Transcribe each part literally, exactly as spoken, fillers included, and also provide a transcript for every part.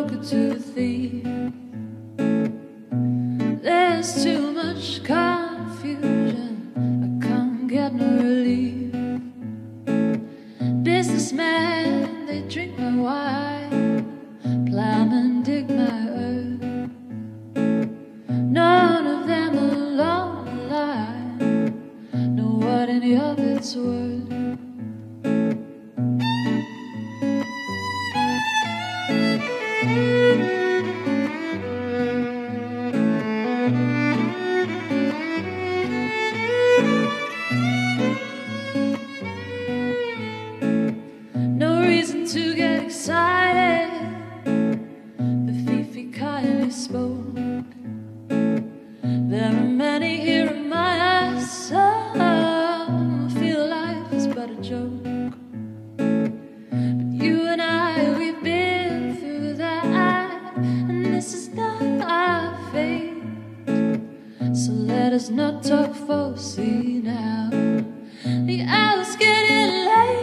joker to a thief. There's too much confusion, I can't get no relief. Businessmen, they drink my wine, plowmen dig my earth. None of them along the line know what any of it's worth. To get excited, the Fifi kindly spoke. There are many here in my soul feel life is but a joke. But you and I, we've been through that, and this is not our fate. So let us not talk falsely now. The hour's getting late.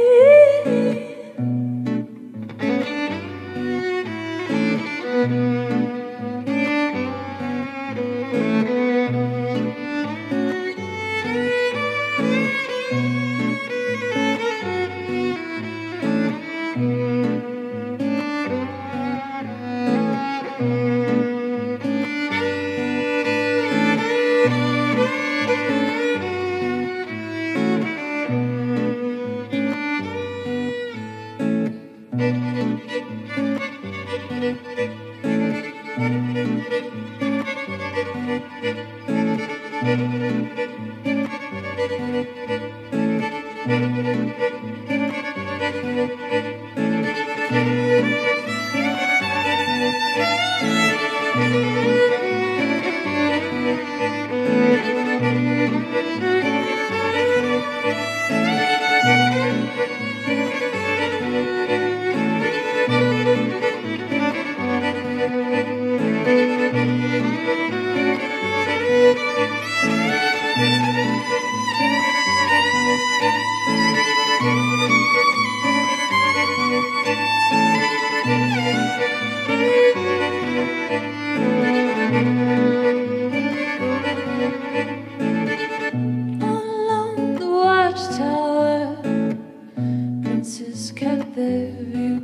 Kept their view.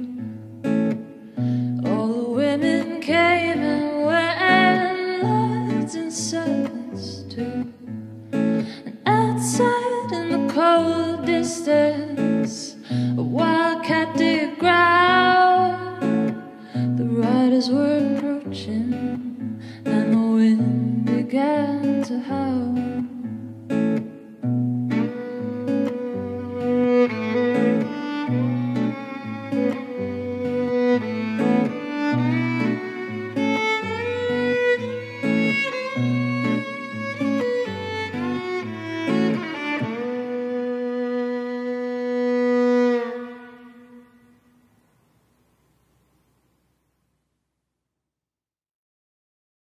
All the women came and went, lords and servants too. And outside in the cold distance, a wildcat did growl. The riders were approaching, and the wind began to howl.